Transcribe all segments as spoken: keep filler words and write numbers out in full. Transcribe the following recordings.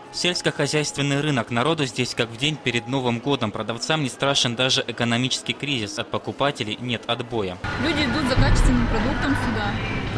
Сельскохозяйственный рынок. Народу здесь как в день перед Новым годом. Продавцам не страшен даже экономический кризис. От покупателей нет отбоя. Люди идут за качественным продуктом сюда.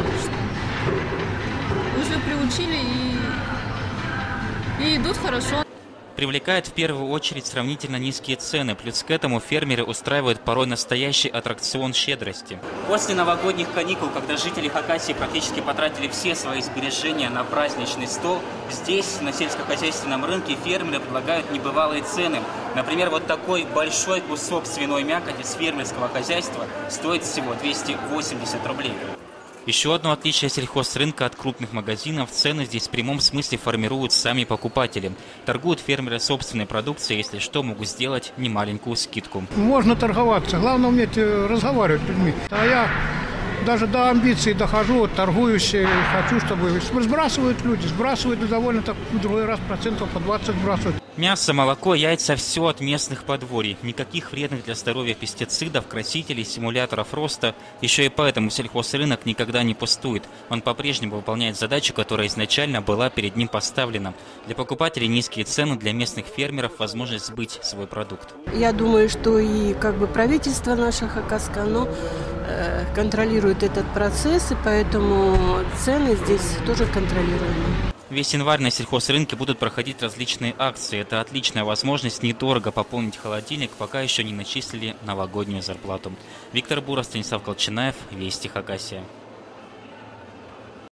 Уже приучили и, и идут хорошо. Привлекает в первую очередь сравнительно низкие цены. Плюс к этому фермеры устраивают порой настоящий аттракцион щедрости. После новогодних каникул, когда жители Хакасии практически потратили все свои сбережения на праздничный стол, здесь, на сельскохозяйственном рынке, фермеры предлагают небывалые цены. Например, вот такой большой кусок свиной мякоти с фермерского хозяйства стоит всего двести восемьдесят рублей. Еще одно отличие сельхозрынка от крупных магазинов – цены здесь в прямом смысле формируют сами покупатели. Торгуют фермеры собственной продукцией, если что, могут сделать немаленькую скидку. Можно торговаться, главное уметь разговаривать с людьми. А я даже до амбиций дохожу, вот, торгуюсь, хочу, чтобы сбрасывают люди, сбрасывают и довольно так в другой раз процентов по двадцать сбрасывают. Мясо, молоко, яйца – все от местных подворий. Никаких вредных для здоровья пестицидов, красителей, симуляторов роста. Еще и поэтому сельхозрынок никогда не пустует. Он по-прежнему выполняет задачу, которая изначально была перед ним поставлена. Для покупателей низкие цены, для местных фермеров возможность сбыть свой продукт. Я думаю, что и как бы правительство наше хакасское, оно э, контролирует этот процесс, и поэтому цены здесь тоже контролируемы. Весь январь на сельхозрынке будут проходить различные акции. Это отличная возможность недорого пополнить холодильник, пока еще не начислили новогоднюю зарплату. Виктор Буров, Станислав Колчанаев, Вести Хакасия.